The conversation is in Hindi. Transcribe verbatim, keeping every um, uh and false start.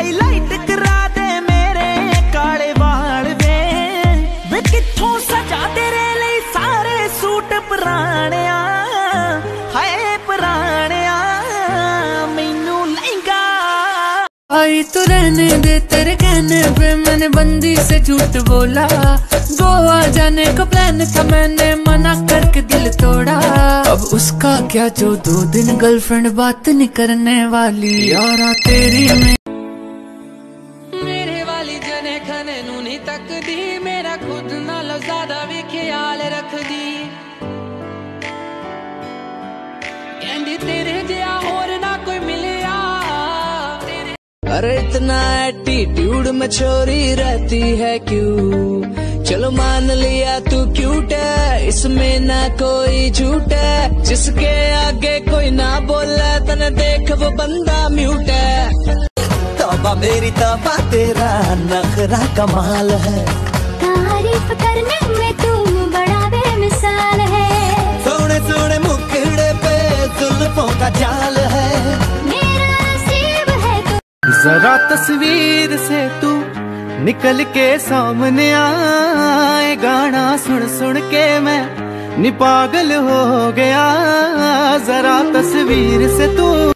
हाईलाइट करा दे मेरे काले वाल वे वे किथों सजा तेरे लिए सारे सूट पुराने हाय पुराने मैनू लहंगा। आई तो रहने दे तेरे कहने पे मैंने बंदी से झूठ बोला। गोवा जाने का प्लान था मैंने मना करके दिल तोड़ा। अब उसका क्या जो दो दिन गर्लफ्रेंड बात नहीं करने वाली यारा तेरी में। मेरे वाली जने खने नू नहीं तकदी मेरा खुद नालों ज्यादा भी ख्याल रख दी। कहंदी तेरे जिया होर ना कोई मिलिया। अरे इतना एटीट्यूड में छोरी रहती है क्यों। चलो मान लिया तू क्यूट है इसमें ना कोई झूठ है। जिसके आगे कोई ना बोले तने देख वो बंदा म्यूट है। तौबा मेरी तौबा तेरा नखरा कमाल है। तारीफ करने में तू बड़ा बेमिसाल है। सोने सोने मुखड़े पे जुल्फों का जाल है। मेरा नसीब है तू। जरा तस्वीर से तू निकल के सामने आए। गाना सुन सुन के मैं नी पागल हो गया। जरा तस्वीर से तू